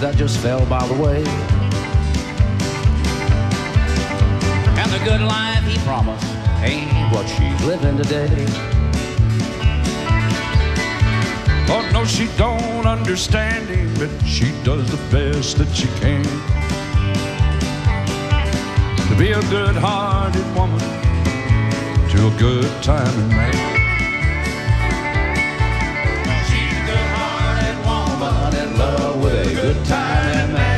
that just fell by the way. And the good life he promised ain't what she's living today. Oh no, she don't understand him, but she does the best that she can to be a good-hearted woman to a good-timing man. She's a good-hearted woman in love with a good-timing man.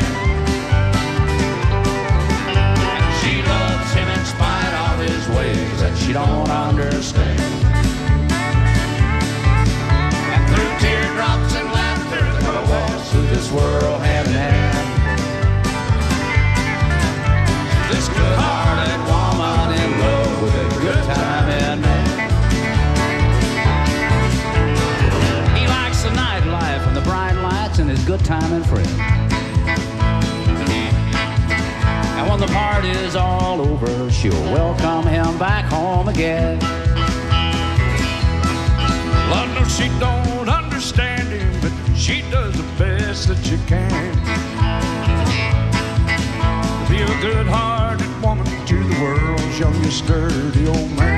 And she loves him in spite of his ways that she don't understand. And through teardrops and laughter, they'll walk through this world hand in hand. This good-hearted woman in love with a good-timing man. He likes the nightlife and the bright lights and his good-timing friends. And when the party's all over, she'll welcome him back home again. Lord, no, she don't understand him, but she does the best that she can to be a good-hearted woman to the world's youngest sturdy old man.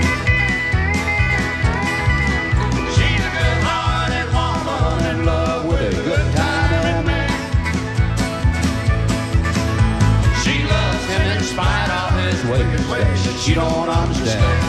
She's a good-hearted woman in love with a good-timing man. She loves him in spite of his ways that she don't understand.